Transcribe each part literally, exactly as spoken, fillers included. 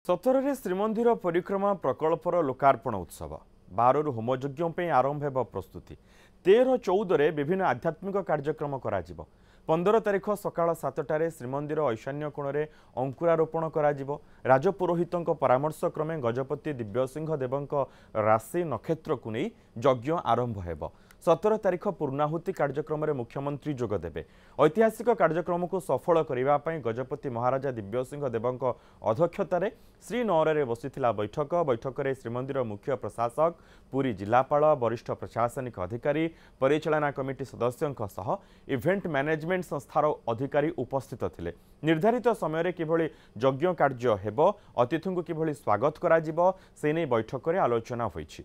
सतरे श्रीमंदिर परिक्रमा प्रकल्पर लोकार्पण उत्सव बारु होमयज्ञ आरंभ हो प्रस्तुति तेरह चौदह विभिन्न आध्यात्मिक कार्यक्रम करा पंदर तारीख सकाळ सातटारे श्रीमंदिर ईशान्य कोण में अंकुरारोपण करा राजपुरोहितों परामर्श क्रमे गजपति दिव्यसिंह देवों राशि नक्षत्र को नहीं यज्ञ आरंभ हो सतर तारीख पूर्णाहुति कार्यक्रम में मुख्यमंत्री जोगदेवे ऐतिहासिक कार्यक्रम को सफल करने गजपति महाराजा दिव्यसिंह देवों अध्यक्षतार श्रीनगर बसीथिला बैठक बैठक में श्रीमंदिर मुख्य प्रशासक पुरी जिलापाल वरिष्ठ प्रशासनिक अधिकारी परिचालना कमिटी सदस्यों सह इवेंट मैनेजमेंट संस्थार अधिकारी उपस्थित थिले। निर्धारित समय किभली यज्ञ कार्य हेबो अतिथि को किभली स्वागत करा जिवो से नै बैठक में आलोचना होईछि।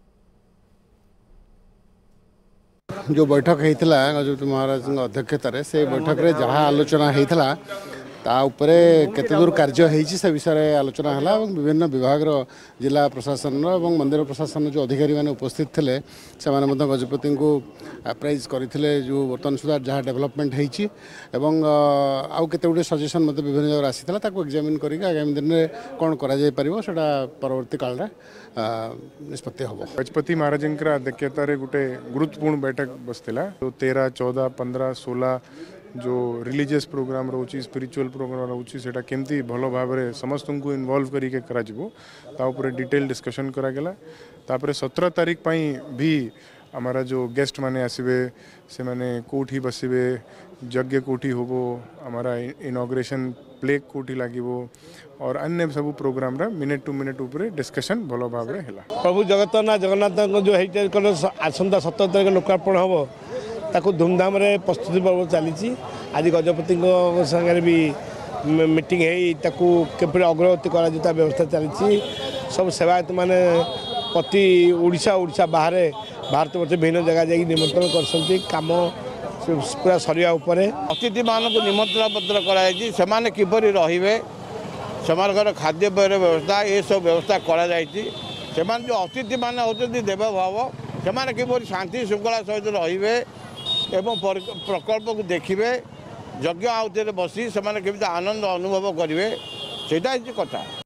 जो बैठक होता गजपति महाराज अध्यक्षतार से बैठक में जहाँ आलोचना होता ता उपरे केते दूर कार्य होईछि से विषय आलोचना हला और विभिन्न विभाग जिला प्रशासन और मंदिर प्रशासन जो अधिकारी माने उपस्थित थे से गजपति को अप्राइज करते जो बर्तमान सुधा जहाँ डेवलपमेंट होईछि एवं आउ केते गुडे सजेशन मत विभिन्न जगह आसीला ताको एग्जामिन करिक आगामी दिन में कौन करा जाय परिबो सेटा परवर्ती काल रे निष्पत्ति हम। गजपति महाराज अध्यक्षतार गोटे गुरुत्वपूर्ण बैठक बसला तो तेरह चौदह पंद्रह सोलह जो रिलीजियस प्रोग्राम रोची स्पिरिचुअल प्रोग्राम रोची सेटा केमती भलो भाव में समस्त को इन्वॉल्व करिके करा जिवो ता ऊपर डिटेल डिस्कशन करा गेला तापर सत्रह तारीख पई भी हमारा जो गेस्ट माने आसीबे से माने कोठी बसिबे यज्ञ कोठी होबो हमारा इनॉग्रेशन प्ले कोठी लागिबो और अन्य सब प्रोग्राम रा मिनट टू मिनट ऊपर डिस्कशन भलो भाव में हैला। प्रभु जगन्नाथ जगन्नाथ जो हेरिटेज कॉलेज आसंता सत्रह तारीख लोकार्पण हम ताकू धूमधाम रे प्रस्तुति पर्व चली आज गजपति संगे भी मीटिंग है अग्रगति कर व्यवस्था चली सब सेवायत माने प्रति ओडिशा ओडिशा बाहर भारत वर्ष विभिन्न जगह जाकि निमंत्रण कर काम पूरा सरिया उपरे अतिथि मान को निमंत्रण पत्र कराई से किपरि रहिबे सेमानकर खाद्य व्यवस्था ये सब व्यवस्था करा जायछि सेमान जो अतिथि मान होती देवभाव से किपरि शांति श्रृंखला सहित रहिबे एवं प्रकल्प को देखिए यज्ञ आउे बसी से आनंद अनुभव करेंगे से कथा।